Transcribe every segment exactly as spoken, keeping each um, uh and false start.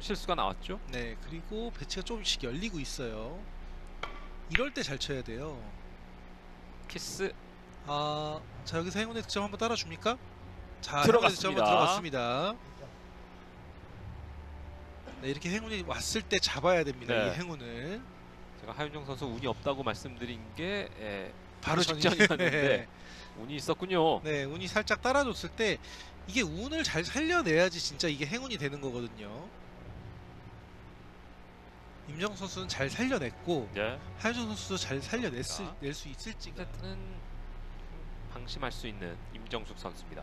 실수가 나왔죠. 네, 그리고 배치가 조금씩 열리고 있어요. 이럴 때 잘 쳐야 돼요. 키스 아, 자 여기서 행운의 득점 한번 따라줍니까? 자, 행운의 득점 들어갔습니다. 한번 들어갔습니다. 네, 이렇게 행운이 왔을 때 잡아야 됩니다. 네. 이 행운을. 제가 하윤정 선수 운이 없다고 말씀드린 게 예, 바로 바로 전이- 직전이었는데 네. 운이 있었군요. 네, 운이 살짝 따라줬을 때 이게 운을 잘 살려내야지 진짜 이게 행운이 되는 거거든요. 임정 선수는 잘 살려냈고 네. 하윤정 선수도 잘 살려낼 수, 자. 낼 수 있을지가. 세트는 방심할 수 있는 임정숙 선수입니다.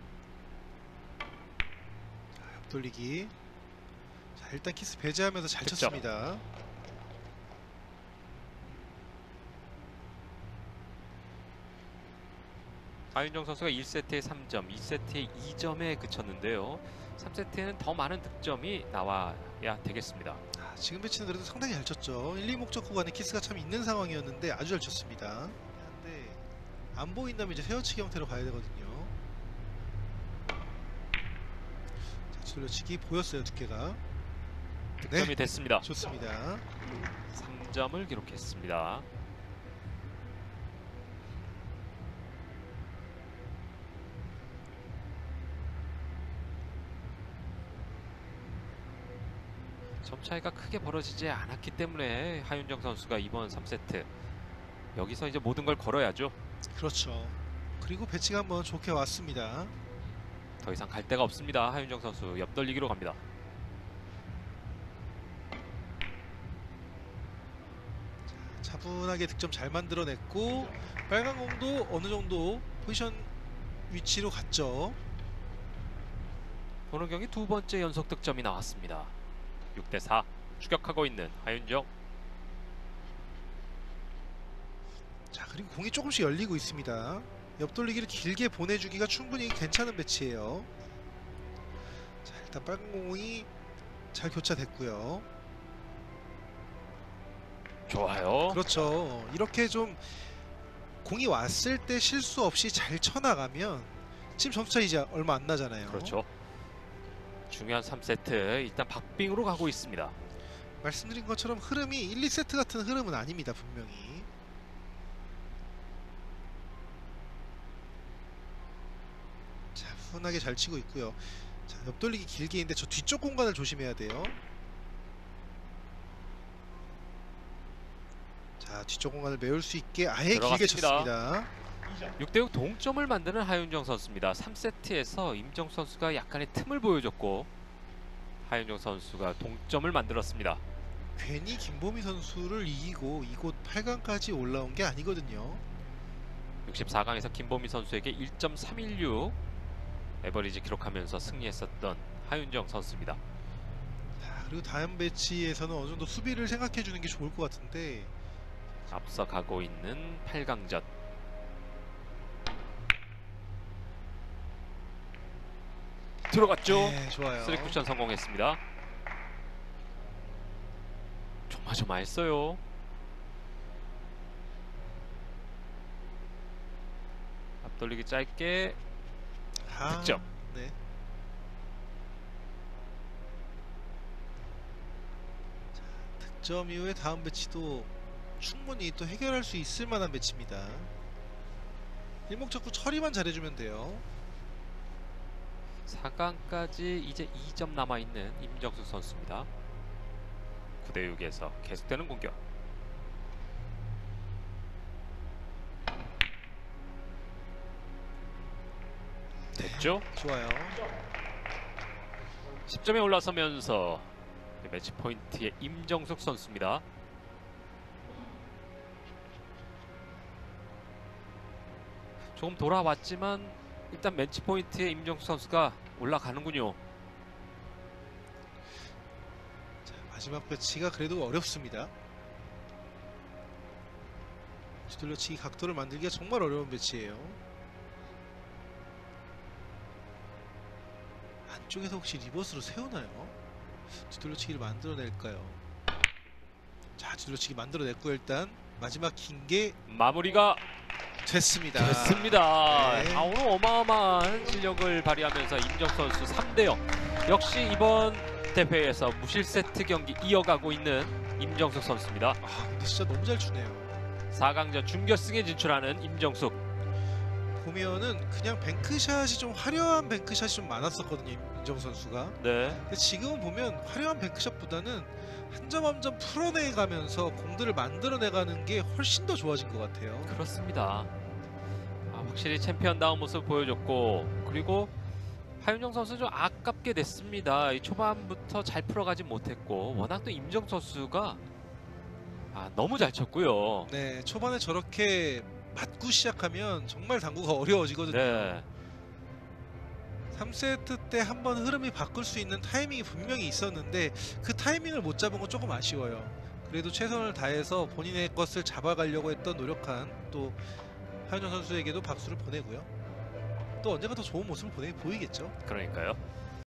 옆돌리기. 자, 일단 키스 배제하면서 잘 득점. 쳤습니다. 하윤정 선수가 일 세트에 삼 점, 이 세트에 이 점에 그쳤는데요. 삼 세트에는 더 많은 득점이 나와야 되겠습니다. 아, 지금 배치는 그래도 상당히 잘 쳤죠. 일, 이 목적 구간에 키스가 참 있는 상황이었는데 아주 잘 쳤습니다. 근데 안 보인다면 이제 세워치기 형태로 가야 되거든요. 자, 돌려치기 보였어요, 두께가. 득점이 네, 됐습니다. 좋습니다. 삼 점을 기록했습니다. 점 차이가 크게 벌어지지 않았기 때문에 하윤정 선수가 이번 삼 세트 여기서 이제 모든 걸 걸어야죠. 그렇죠. 그리고 배치가 한번 좋게 왔습니다. 더 이상 갈 데가 없습니다. 하윤정 선수 옆돌리기로 갑니다. 차분하게 득점 잘 만들어냈고 빨간 공도 어느 정도 포지션 위치로 갔죠. 오늘 경기 두 번째 연속 득점이 나왔습니다. 육 대 사 추격하고 있는 하윤정. 자, 그리고 공이 조금씩 열리고 있습니다. 옆돌리기를 길게 보내주기가 충분히 괜찮은 배치예요. 자, 일단 빨간 공이 잘 교차됐고요. 좋아요. 그렇죠. 이렇게 좀 공이 왔을 때 실수 없이 잘 쳐나가면 지금 점수차 이제 얼마 안 나잖아요. 그렇죠. 중요한 삼 세트 일단 박빙으로 가고 있습니다. 말씀드린 것처럼 흐름이 일, 이 세트 같은 흐름은 아닙니다. 분명히. 차분하게 잘 치고 있고요. 자, 옆돌리기 길게 있는데 저 뒤쪽 공간을 조심해야 돼요. 자, 뒤쪽 공간을 메울 수 있게 아예 길게 들어갔습니다. 쳤습니다. 육 대 육 동점을 만드는 하윤정 선수입니다. 삼 세트에서 임정 선수가 약간의 틈을 보여줬고 하윤정 선수가 동점을 만들었습니다. 괜히 김보미 선수를 이기고 이곳 팔 강까지 올라온 게 아니거든요. 육십사 강에서 김보미 선수에게 일 점 삼일육 에버리지 기록하면서 승리했었던 하윤정 선수입니다. 자, 그리고 다음 배치에서는 어느 정도 수비를 생각해 주는 게 좋을 것 같은데 앞서가고 있는 팔 강전. 들어갔죠. 네, 좋아요. 쓰리 쿠션 성공했습니다. 조마조마했어요. 앞돌리기 짧게 아, 득점. 네. 자, 득점 이후에 다음 배치도 충분히 또 해결할 수 있을 만한 배치입니다. 일목적구 처리만 잘해주면 돼요. 사 강까지 이제 이 점 남아있는 임정수 선수입니다. 구 대 육에서 계속되는 공격. 됐죠? 좋아요. 십 점에 올라서면서 매치 포인트의 임정숙 선수입니다. 조금 돌아왔지만 일단 매치 포인트에 임정숙 선수가 올라가는군요. 자, 마지막 배치가 그래도 어렵습니다. 뒤돌려치기 각도를 만들기가 정말 어려운 배치예요. 안쪽에서 혹시 리버스로 세우나요? 뒤돌려치기를 만들어낼까요? 자, 뒤돌려치기 만들어냈고 일단 마지막 긴 게 마무리가 됐습니다. 됐습니다. 네. 아, 오늘 어마어마한 실력을 발휘하면서 임정 선수 삼 대 영. 역시 이번 대회에서 무실세트 경기 이어가고 있는 임정숙 선수입니다. 아 근데 진짜 너무 잘 추네요. 사 강전 준결승에 진출하는 임정숙. 보면은 그냥 뱅크샷이 좀 화려한 뱅크샷이 좀 많았었거든요, 임정 선수가. 네. 근데 지금은 보면 화려한 뱅크샷보다는 한 점 한 점 풀어내가면서 공들을 만들어내가는 게 훨씬 더 좋아진 것 같아요. 그렇습니다. 아, 확실히 챔피언다운 모습 보여줬고, 그리고 하윤정 선수 좀 아깝게 됐습니다. 이 초반부터 잘 풀어가지 못했고, 워낙 또 임정 선수가 아, 너무 잘 쳤고요. 네, 초반에 저렇게 맞고 시작하면 정말 당구가 어려워지거든요. 네. 삼 세트 때 한번 흐름이 바꿀 수 있는 타이밍이 분명히 있었는데 그 타이밍을 못 잡은 건 조금 아쉬워요. 그래도 최선을 다해서 본인의 것을 잡아가려고 했던 노력한 또 하윤정 선수에게도 박수를 보내고요. 또 언젠가 더 좋은 모습을 보내, 보이겠죠. 그러니까요.